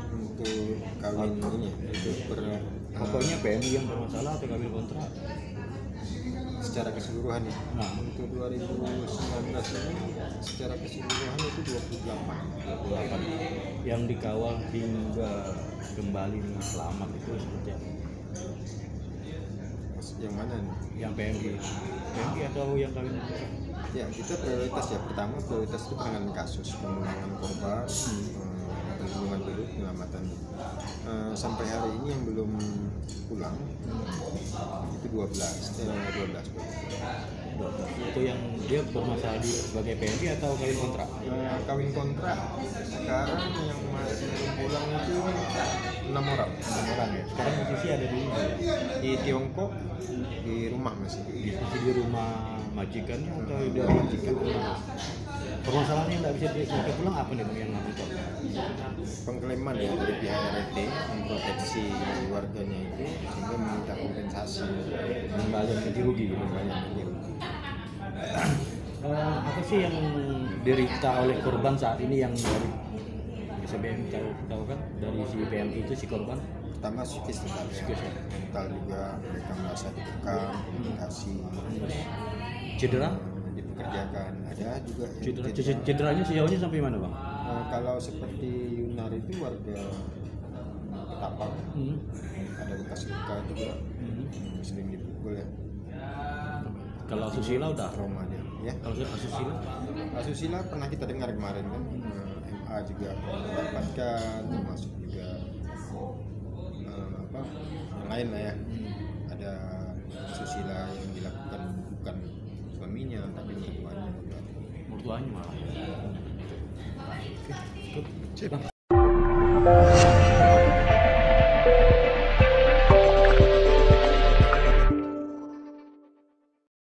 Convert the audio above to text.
untuk kawin ini itu pokoknya PMI yang bermasalah atau kawin kontrak secara keseluruhan ya. Nah. Untuk 2019 ini secara keseluruhan itu 28 yang dikawal hingga kembali dengan selamat itu seperti apa? yang mana nih? Yang PMI atau yang kawin kontrak? Ya, kita prioritas ya. Pertama prioritas itu penanganan kasus, pemulangan korban, perlindungan dulu, penyelamatan. Sampai hari ini yang belum pulang itu 12 Itu yang dia bermasalah sebagai PMI atau kawin kontrak? Kawin kontrak sekarang yang masih belum pulang itu 6 orang. 6 orang ya. Sekarang posisi ada Di Tiongkok di rumah masih. di rumah majikannya atau dari majikan pulang? Permasalahannya nggak bisa mereka pulang apa nih Bang yang ngatur? Pengklaiman ya dari pihak RT memproteksi warganya itu sehingga meminta kompensasi Pengembalian ganti rugi. Apa sih yang derita oleh korban saat ini yang dari SBM tahu kan dari si PMI itu si korban? Pertama psikis ya. Mental juga mereka merasa dikekang, komunikasi, Cedera? dipekerjakan. Ada juga Cederanya sejauhnya sampai mana Bang? kalau seperti Yunar itu warga Ketapang, ada bekas luka juga, sering dipukul ya. Kalau Asusila udah Trauma dia ya. Kalau Asusila? Asusila pernah kita dengar kemarin kan, MA juga mendapatkan, termasuk juga yang lain lah ya. Ada asusila yang dilakukan bukan suaminya tapi mertuanya Mertuanya malah. Oke, cukup. Cip.